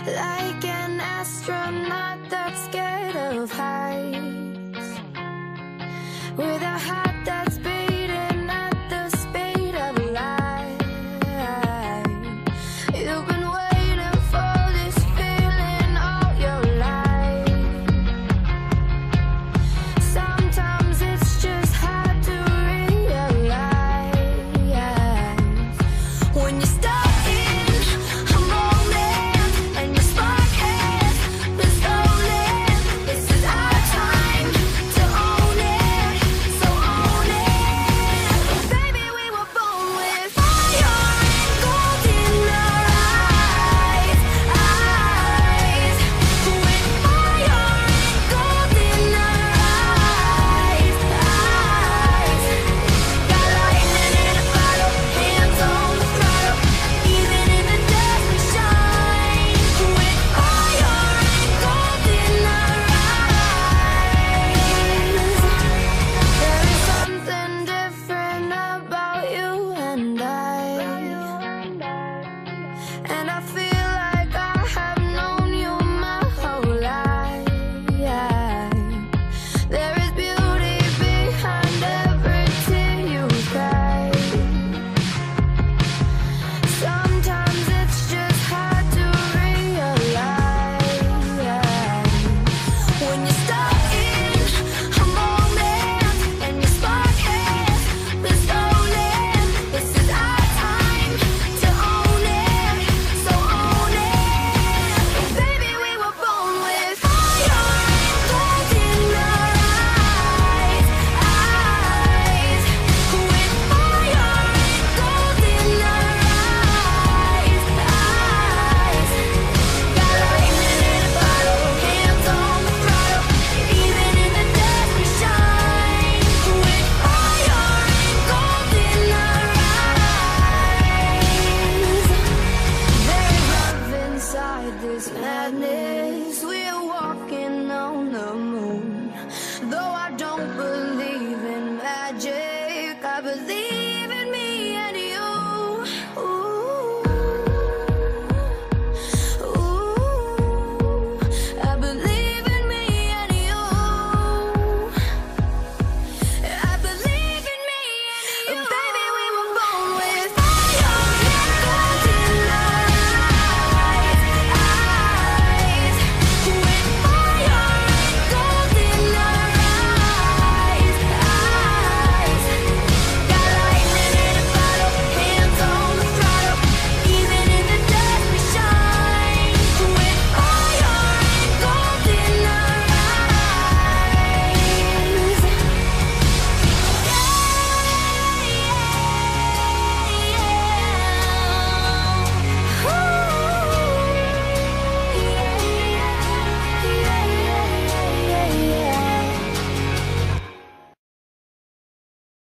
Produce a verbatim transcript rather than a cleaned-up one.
like an astronaut that's scared of heights, with a heart that's beating at the speed of light. You've been waiting for this feeling all your life. Sometimes it's just hard to realize when you stop. And I feel like I have known you my whole life. There is beauty behind every tear you cry. Sometimes it's just hard to realize when you stop in a moment and your spark has been stolen. This is our time to own it. So own it, baby. We were born with fire and gold in our eyes, eyes. With fire and gold in our eyes, eyes. Got lightning in a bottle, hands on the throttle. Even in the dust we shine. With fire and gold in our eyes. There's love inside this madness. We're walking on the moon. Though I don't believe in magic, I believe